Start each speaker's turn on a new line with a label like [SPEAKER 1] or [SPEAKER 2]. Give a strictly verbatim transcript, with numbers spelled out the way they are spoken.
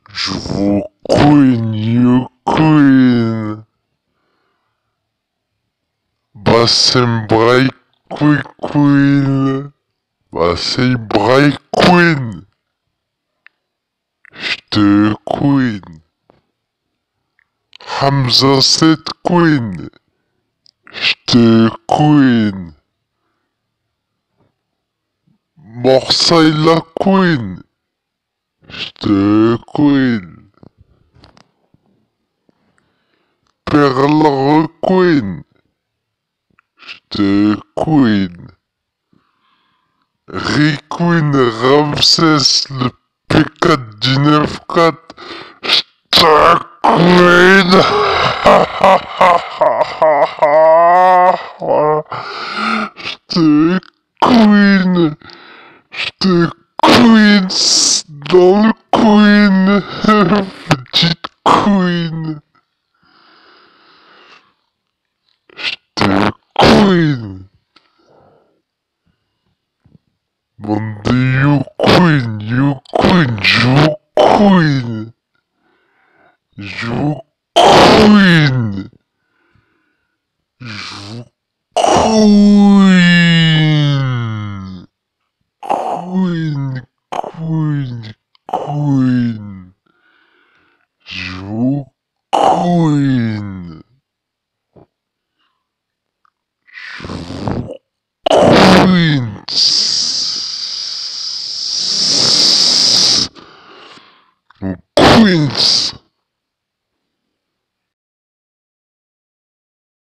[SPEAKER 1] Je vous queen, you queen. Bassem break quick queen. Bassem break queen. J'te queen. Hamza set queen. J'te queen. Morsay la queen. J'te queen. Perle queen. J'te queen. Riquin Ramsès le P quatre du neuf quatre. J'te queen. J'te queen. J'te queen dans le queen. Petite queen. J'te queen. Bande you queen, you queen, you queen. You queen. You queen. Queen, queen, queen. You queen. You queen.